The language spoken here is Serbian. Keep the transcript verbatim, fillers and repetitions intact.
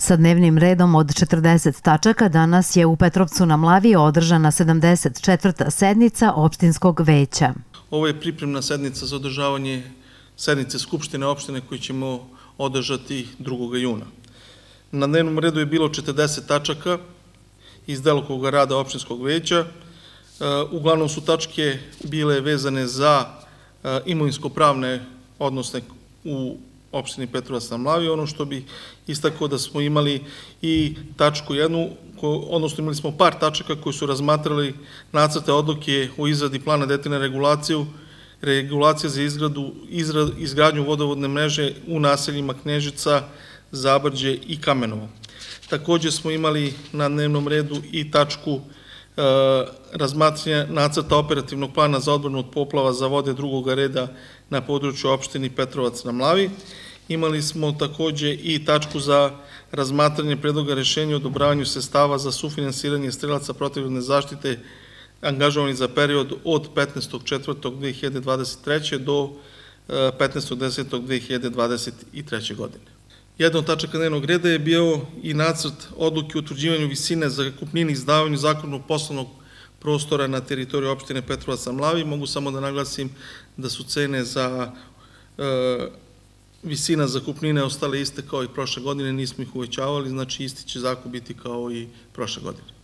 Sa dnevnim redom od četrdeset tačaka danas je u Petrovcu na Mlavi održana sedamdeset četvrta sednica opštinskog veća. Ovo je pripremna sednica za održavanje sednice Skupštine opštine koju ćemo održati drugog juna. Na dnevnom redu je bilo četrdeset tačaka iz delokruga rada opštinskog veća. Uglavnom su tačke bile vezane za imovinsko-pravne odnose u opštini Petrovac na Mlavi. Ono što bih istakao da smo imali i tačku jednu, odnosno imali smo par tačaka koji su razmatrali nacrte odluke o izradi plana detaljne regulacije, regulacije za izgradnju vodovodne mreže u naseljima Knežica, Zabrđe i Kamenovo. Također smo imali na dnevnom redu i tačku razmatranja nacrta operativnog plana za odbranu od poplava za vode drugog reda na području opštini Petrovac na Mlavi. Imali smo također i tačku za razmatranje predloga rešenja o odobravanju sredstava za sufinansiranje strelaca protivgradne zaštite angažovanih za period od petnaestog četvrtog dve hiljade dvadeset treće do petnaestog desetog dve hiljade dvadeset treće godine. Jedna od tačaka dnevnog reda je bio i nacrt odluke o utvrđivanju visine zakupnine i izdavanju zakonnog poslovnog prostora na teritoriju opštine Petrovac na Mlavi. Mogu samo da naglasim da su cene za visina zakupnine ostale iste kao i prošle godine, nismo ih uvećavali, znači isti će zakup biti kao i prošle godine.